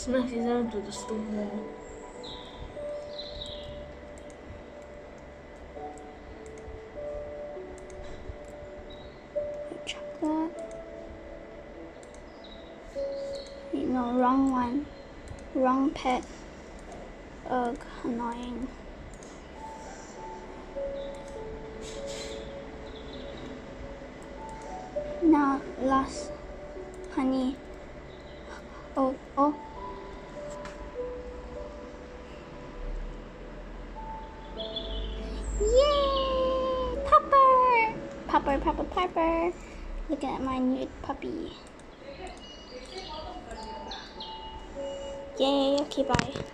smash it into the stone wall. Chocolate. No, wrong one. Wrong pet. Ugh, annoying. Now, last honey. Oh. Yay! Pupper. Look at my new puppy. Yay, okay, bye.